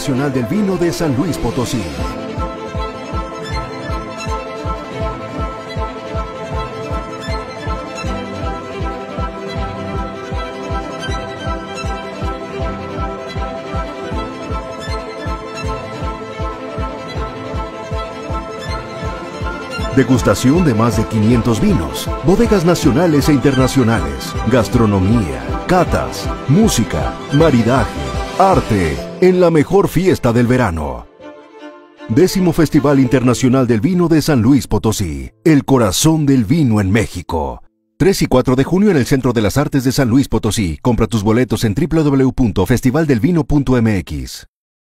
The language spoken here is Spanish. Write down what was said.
Internacional del Vino de San Luis Potosí. Degustación de más de 500 vinos, bodegas nacionales e internacionales, gastronomía, catas, música, maridaje, arte, en la mejor fiesta del verano. 10º Festival Internacional del Vino de San Luis Potosí, el corazón del vino en México. 3 y 4 de junio en el Centro de las Artes de San Luis Potosí. Compra tus boletos en www.festivaldelvino.mx.